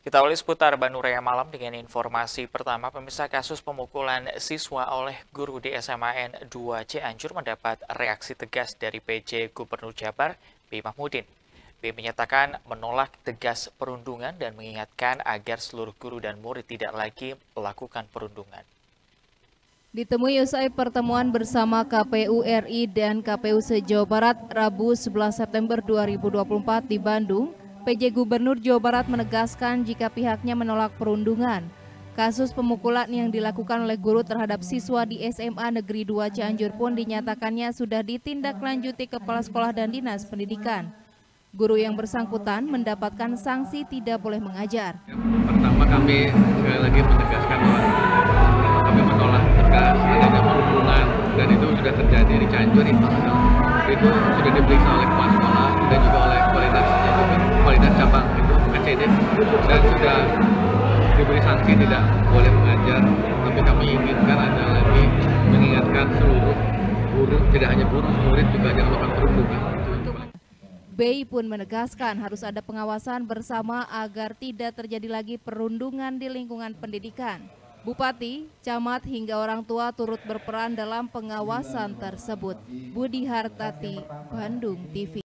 Kita awali seputar Bandung Raya Malam dengan informasi pertama. Pemirsa, kasus pemukulan siswa oleh guru di SMAN 2 Cianjur mendapat reaksi tegas dari PJ Gubernur Jabar, B. Mahmudin. B menyatakan menolak tegas perundungan dan mengingatkan agar seluruh guru dan murid tidak lagi melakukan perundungan. Ditemui usai pertemuan bersama KPU RI dan KPU se-Jawa Barat Rabu 11 September 2024 di Bandung, PJ Gubernur Jawa Barat menegaskan jika pihaknya menolak perundungan. Kasus pemukulan yang dilakukan oleh guru terhadap siswa di SMA Negeri 2 Cianjur pun dinyatakannya sudah ditindaklanjuti Kepala Sekolah dan Dinas Pendidikan. Guru yang bersangkutan mendapatkan sanksi tidak boleh mengajar. Pertama, kami sekali lagi menegaskan bahwa kami menolak tegas adanya perundungan, dan itu sudah terjadi di Cianjur. Itu sudah diperiksa oleh kepala sekolah dan juga oleh kualitas cabang itu KCD, dan sudah diberi sanksi tidak boleh mengajar. Tapi kami inginkan ada lagi mengingatkan seluruh guru, tidak hanya guru, murid juga jangan melakukan perundungan. BI pun menegaskan harus ada pengawasan bersama agar tidak terjadi lagi perundungan di lingkungan pendidikan. Bupati, camat hingga orang tua turut berperan dalam pengawasan tersebut. Budi Hartati, Bandung TV.